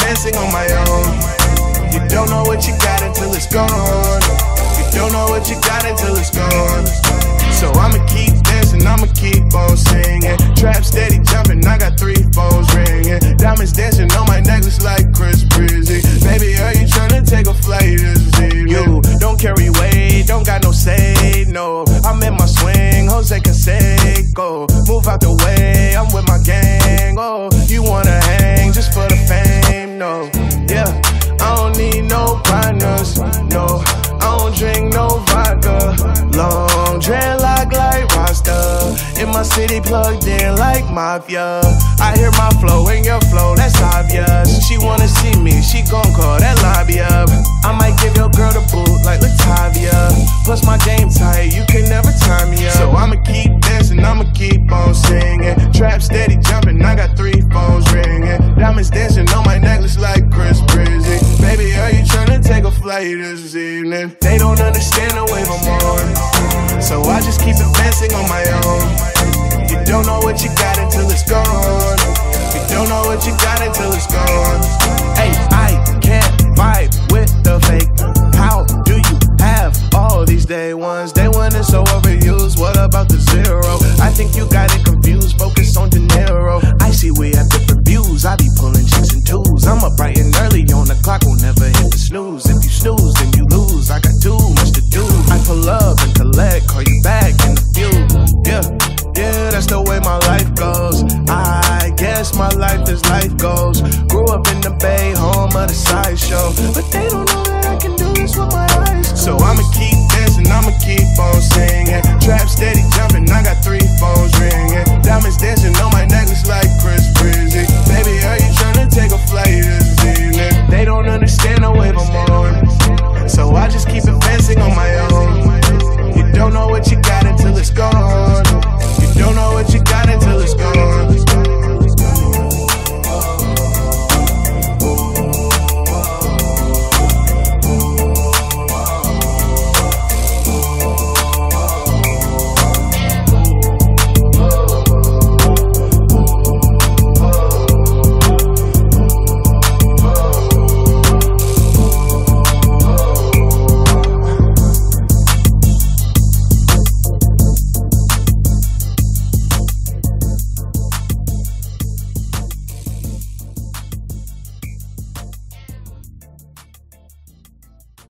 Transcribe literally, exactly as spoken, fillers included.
dancing on my own. You don't know what you got until it's gone. You don't know what you got until it's gone. So I'ma keep dancing, I'ma keep on singing. Trap steady jumping, I got three phones ringing. Diamonds dancing on my necklace like Chris Breezy. Baby, are you tryna take a flight this evening? You don't carry weight, don't got no say, no. I'm in my swing, Jose Canseco. Move out the way, I'm with my gang. Oh, you wanna hang just for the fame? No, yeah. I don't need no partners, no. I don't drink no vodka. Long dreadlock like Rasta. In my city plugged in like Mafia. I hear my flow in your flow, that's obvious. She wanna see me, she gon' call that lobby up. I might give your girl the boot like Latavia. Plus my game tight, you can never tie me up. So I'ma keep dancing, I'ma keep on singing. Trap steady jumping, I got three phones ringing. Diamonds dancing on my necklace like Chris Breezy. Baby, are you tryna take a flight this evening? They don't understand the wave I'm on, so I just keep advancing on my own. You don't know what you got until it's gone. You don't know what you got until it's gone. Hey, I can't vibe with the fake. How do you have all these day ones? Day one is so overused, what about the zero? I think you got it confused, focus on De Niro. I see we have different views, I be pulling chicks and twos. I'm up bright and early on the clock, will never hit the snooze. If you snooze, then you lose, I got too much to do. I pull up and collect, call you back in the few. Yeah, yeah, that's the way my life goes. I guess my life is life goes. Grew up in the Bay, home of the sideshow, but they don't know that I can do this with my eyes closed. So I'ma keep dancing, I'ma keep on singing. Trap steady jumping, I got three phones ringing. Diamonds dancing